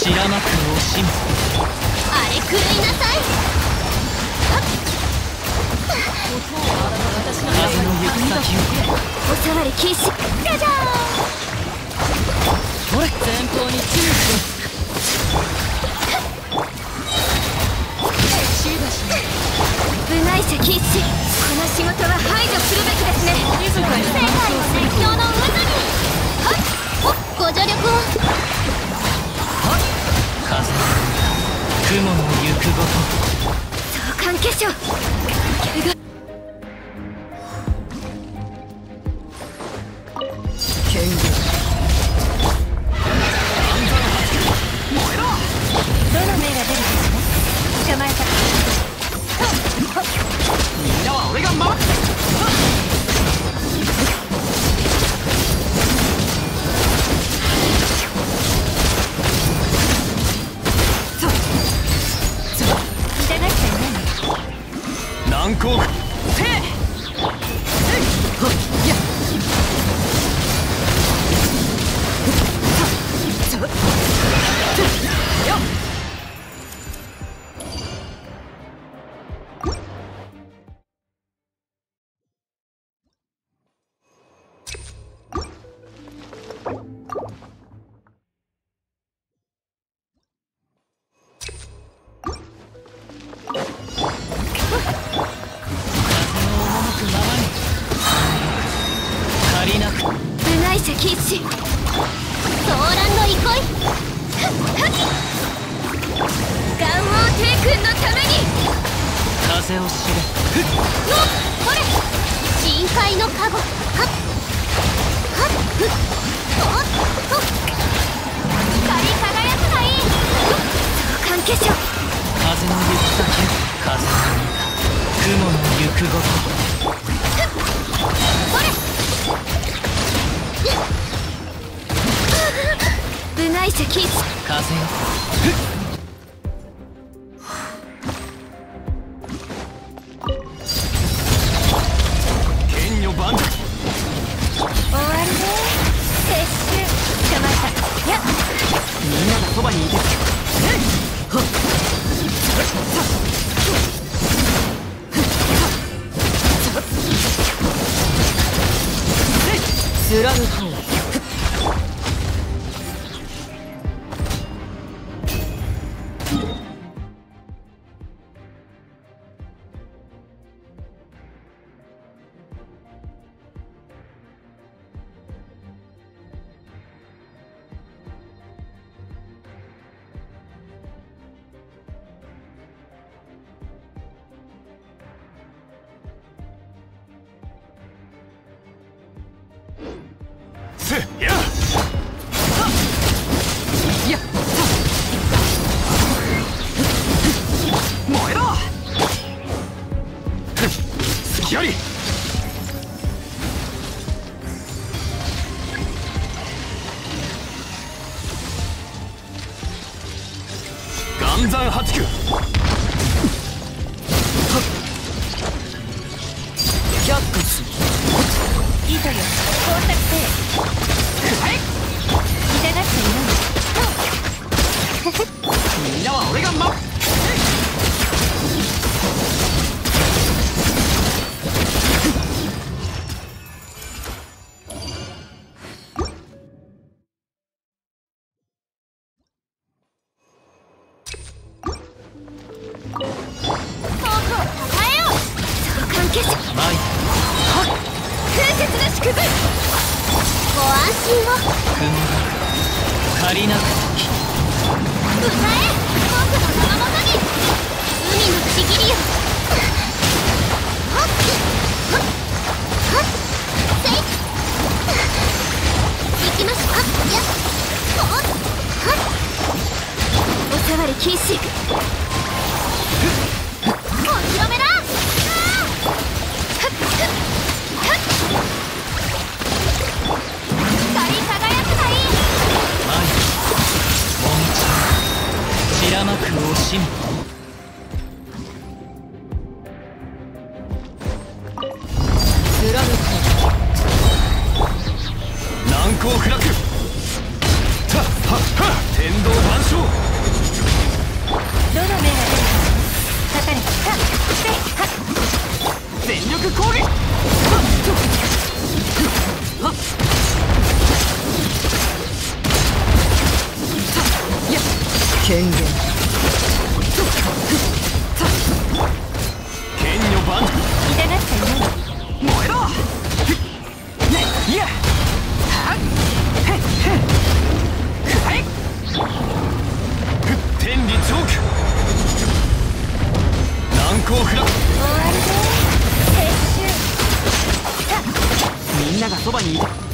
白幕惜しむ。 あれ狂いなさい。 風の行く先を。 おさわり禁止。じゃじゃーん。 ほれ前方に注意し部外者禁止。この仕事は排除するべきですね。世界を熱狂の渦に。はっご助力を。 風雲の行くごと。 相関化粧。 剣豪どの目が出るかしら。捕まえた。 みんなは俺が守る。 痛がっちゃいないの。 難攻せいや部外者禁止。騒乱の憩い。元王帝君のために。 風を知れ。 のこれ深海のカゴ。はっはっふっおっと光り輝くがいい。相関化粧。 風の行く先を。風の似た雲の行くごと。 これ部外者禁止。 風よ。剣女万歳。 終わりね。撤収。捕まえた。やっみんながそばにいて。貫こう。やや燃えろ。隙あり。岩山八九。百骨いざよ。工作せえ。痛がっちゃいないの。 みんなは俺が守る。 抱えよう。相関化粧。 前空節の縮図。ご安心を。 雲が借りなく時。 歌え僕の名のもとに。海のちぎりよ。はっはっはっせい。行きましょう。やっほっはっおさわり禁止。お披露目だ。光り輝くがいい。 前もみち白幕惜しむ。貫く難攻不落。はっはっはっ。 天道万象。 どの目が出るかかかれはっせはっ全力攻撃。 権限剣女万痛がったよ燃えろ。いやはっへっへっはい天理チョーク難攻不落。 終わりで撤収みんながそばにいて